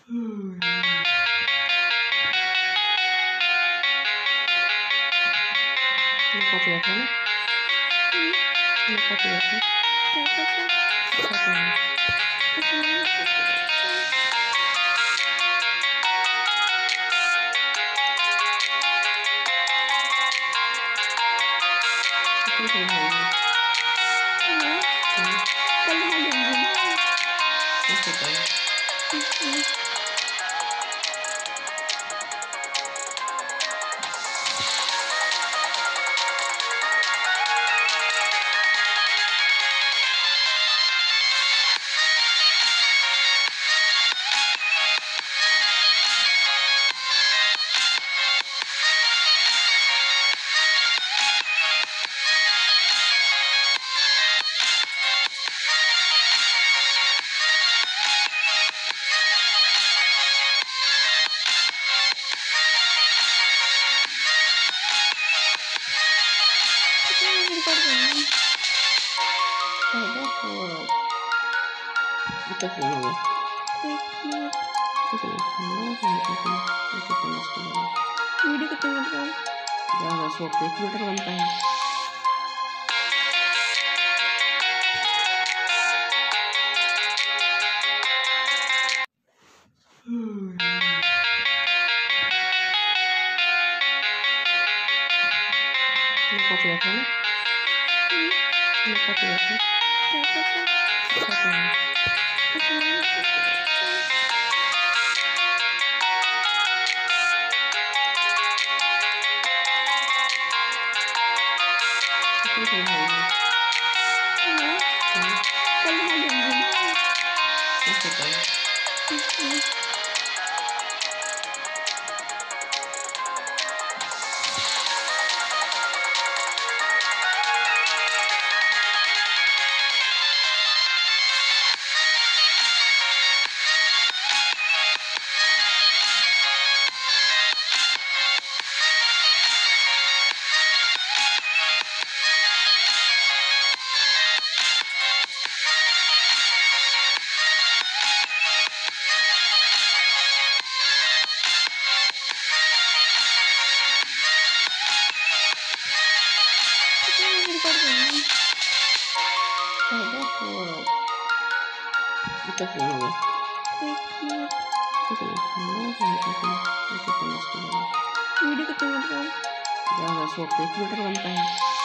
Hmm. Nakapila ka na? Nakapila ka? Saka na. Ano sa mahal mo? Bakit tayo? Ito sino mo? Ito Video ketinggalan kan? jangan suatu filter lantai. Nakapila ka na? Nakapila ka? Saka na. Ano sa mahal mo? Bakit tayo? Ito sino mo? Video ketinggalan kan? Jangan suatu filter lantai.